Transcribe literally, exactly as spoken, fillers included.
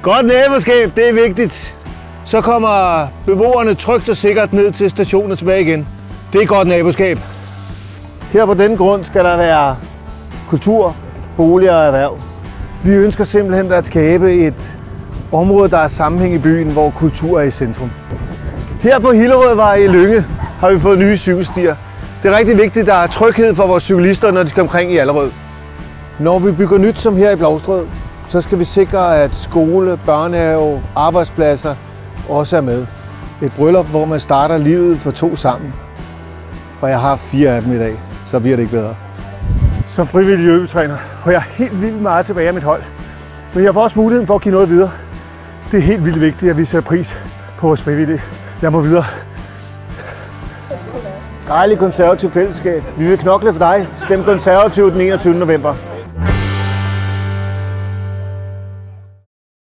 Godt naboskab, det er vigtigt. Så kommer beboerne trygt og sikkert ned til stationen og tilbage igen. Det er godt naboskab. Her på denne grund skal der være kultur, boliger og erhverv. Vi ønsker simpelthen at skabe et område, der er sammenhæng i byen, hvor kultur er i centrum. Her på Hillerødvej i Lynge har vi fået nye cykelstier. Det er rigtig vigtigt, at der er tryghed for vores cyklister, når de skal omkring i Allerød. Når vi bygger nyt som her i Blovstrød, så skal vi sikre, at skole, børnehave, arbejdspladser også er med. Et bryllup, hvor man starter livet for to sammen. Og jeg har fire af dem i dag, så bliver det ikke bedre. Som frivillig løbetræner får jeg helt vildt meget tilbage af mit hold. Men jeg får også muligheden for at give noget videre. Det er helt vildt vigtigt, at vi sætter pris på vores frivillige. Jeg må videre. Dejligt konservativt fællesskab. Vi vil knokle for dig. Stem konservativt den enogtyvende november.